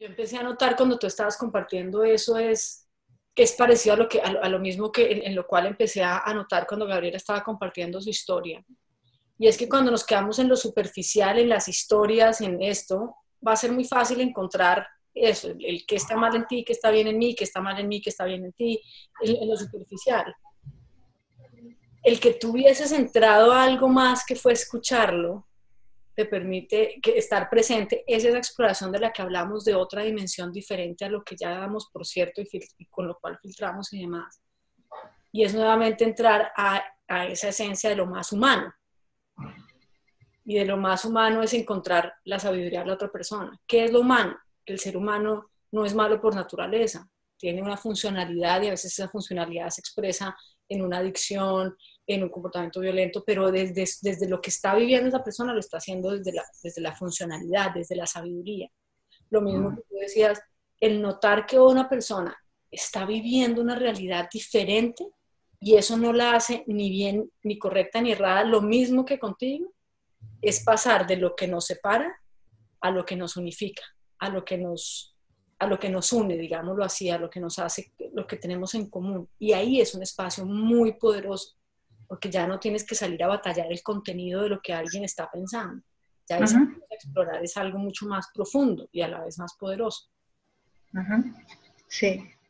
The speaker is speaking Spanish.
Yo empecé a notar cuando tú estabas compartiendo eso es que es parecido a lo mismo que en lo cual empecé a notar cuando Gabriela estaba compartiendo su historia. Y es que cuando nos quedamos en lo superficial, en las historias, en esto, va a ser muy fácil encontrar eso, el que está mal en ti, que está bien en mí, que está mal en mí, que está bien en ti, en lo superficial. El que tú hubieses entrado a algo más que fue escucharlo, te permite estar presente, es esa exploración de la que hablamos de otra dimensión diferente a lo que ya damos por cierto y con lo cual filtramos y demás. Y es nuevamente entrar a esa esencia de lo más humano. Y de lo más humano es encontrar la sabiduría de la otra persona. ¿Qué es lo humano? El ser humano no es malo por naturaleza, tiene una funcionalidad y a veces esa funcionalidad se expresa en una adicción, en un comportamiento violento, pero desde lo que está viviendo esa persona lo está haciendo desde la funcionalidad, desde la sabiduría. Lo mismo que tú decías, el notar que una persona está viviendo una realidad diferente y eso no la hace ni bien, ni correcta, ni errada, lo mismo que contigo, es pasar de lo que nos separa a lo que nos unifica, a lo que nos une, digámoslo así, a lo que nos hace, lo que tenemos en común. Y ahí es un espacio muy poderoso, porque ya no tienes que salir a batallar el contenido de lo que alguien está pensando. Ya es explorar, es algo mucho más profundo y a la vez más poderoso. Sí,